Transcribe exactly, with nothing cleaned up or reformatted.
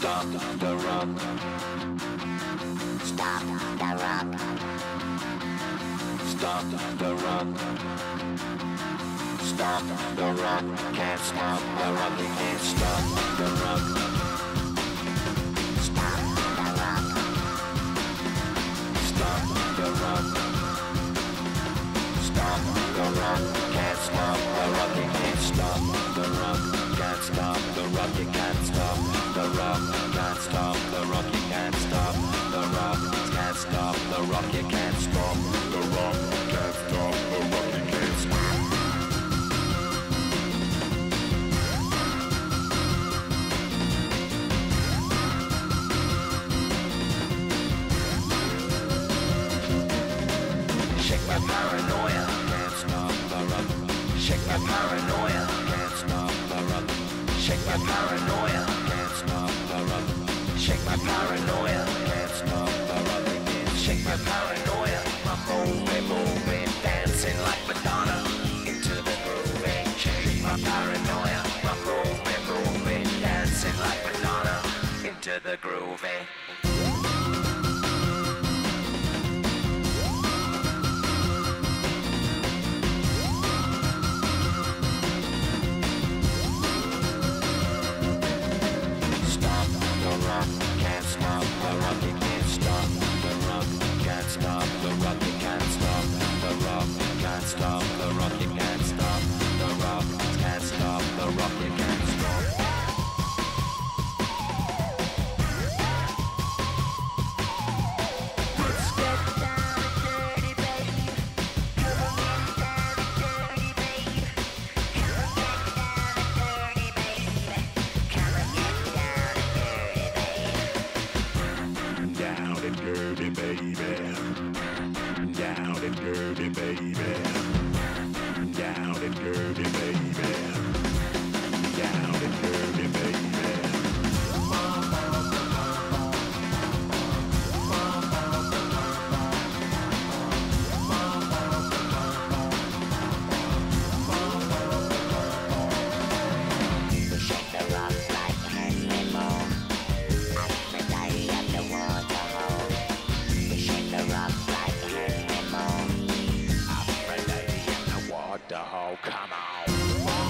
Stop the rock. Stop the rock. Stop the rock. Stop the rock. Can't stop the rock. You can't stop the rock. Stop the rock. Stop the rock. Stop the rock. Can't stop the rock. You can't stop the rock. Can't stop the rock. You can't stop the rock. Can't stop the rock. You can't stop the rock. Can't stop the rock. You can't stop the rock. Can't stop the rock. You can't stop. Shake my paranoia. Can't stop the rock. Shake my paranoia. Can't stop the rock. Shake my paranoia. Can't stop the rock. Shake my paranoia. Can't stop the rock. Shake my paranoia. I'm moving, moving, dancing like Madonna into the groove. Shake my paranoia. I'm moving, moving, dancing like Madonna into the groove. Can't stop the rock, you can't stop the rock. Can't stop the rock, you can't stop the rock. Can't stop the rock, you can't stop the rock. Can't stop the rock, you can't stop. Let's get down and dirty, baby. Come on, get down and dirty, baby. Come on, get down and dirty, baby. Come on, get down and dirty, baby. Down and dirty, baby. Down and dirty, baby. Down and dirty, baby. Down and dirty, baby. Shake the rock like Henry Moore. Aphrodite at the waterhole. We shake the rock like Henry Moore. Aphrodite in the water hole, come on.